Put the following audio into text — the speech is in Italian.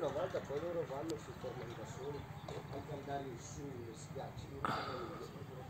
una volta, poi loro vanno, si fermano da soli, anche andare in su, mi spiace.